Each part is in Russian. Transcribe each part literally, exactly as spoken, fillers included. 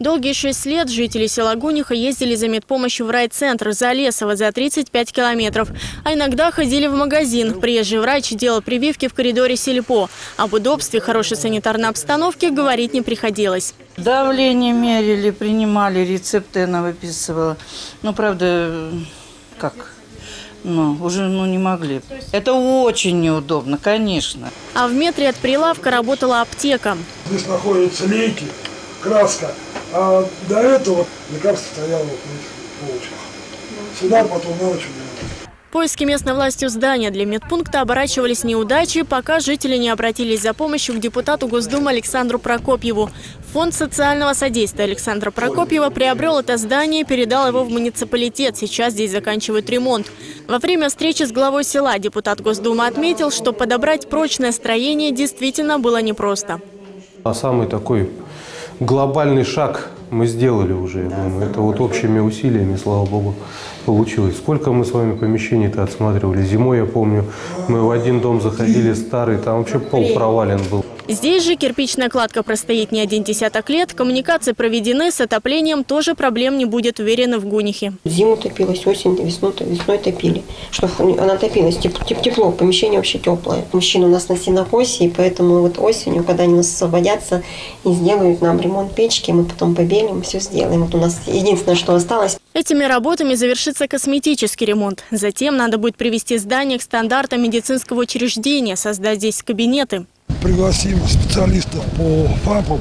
Долгие шесть лет жители села Гуниха ездили за медпомощью в райцентр Залесово за тридцать пять километров. А иногда ходили в магазин. Приезжий врач делал прививки в коридоре сельпо. Об удобстве хорошей санитарной обстановки говорить не приходилось. Давление мерили, принимали, рецепты она выписывала. Ну, правда, как... Ну, уже ну, не могли. Это очень неудобно, конечно. А в метре от прилавка работала аптека. Здесь находятся лейки, краска, а до этого лекарство стояло вот на этих полочках. Сюда потом на ночь. Поиски местной властью здания для медпункта оборачивались неудачей, пока жители не обратились за помощью к депутату Госдумы Александру Прокопьеву. Фонд социального содействия Александра Прокопьева приобрел это здание и передал его в муниципалитет. Сейчас здесь заканчивают ремонт. Во время встречи с главой села депутат Госдумы отметил, что подобрать прочное строение действительно было непросто. А самый такой глобальный шаг мы сделали уже. Я думаю. Это вот общими усилиями, слава богу, получилось. Сколько мы с вами помещений-то отсматривали. Зимой, я помню, мы в один дом заходили старый, там вообще пол провален был. Здесь же кирпичная кладка простоит не один десяток лет, коммуникации проведены, с отоплением тоже проблем не будет, уверены в Гунихе. Зиму топилась, осень, весну, весной топили. Чтобы она топилась, тепло, помещение вообще теплое. Мужчины у нас на сенокосе, и поэтому вот осенью, когда они нас освободятся и сделают нам ремонт печки, мы потом побелим, все сделаем. Вот у нас единственное, что осталось. Этими работами завершится косметический ремонт. Затем надо будет привести здание к стандартам медицинского учреждения, создать здесь кабинеты. Пригласим специалистов по ФАПам,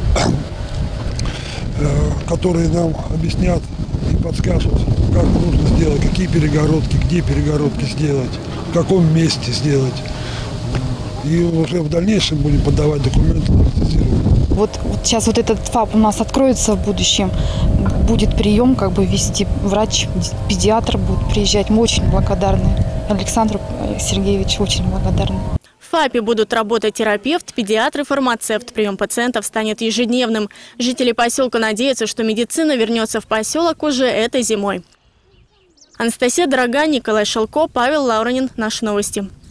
которые нам объяснят и подскажут, как нужно сделать, какие перегородки, где перегородки сделать, в каком месте сделать. И уже в дальнейшем будем подавать документы на лицензирование. Вот, вот сейчас вот этот ФАП у нас откроется в будущем, будет прием, как бы вести врач, педиатр будет приезжать. Мы очень благодарны Александру Сергеевичу, очень благодарны. В ФАПе будут работать терапевт, педиатр и фармацевт. Прием пациентов станет ежедневным. Жители поселка надеются, что медицина вернется в поселок уже этой зимой. Анастасия Дорога, Николай Шелко, Павел Лауранин. Наши новости.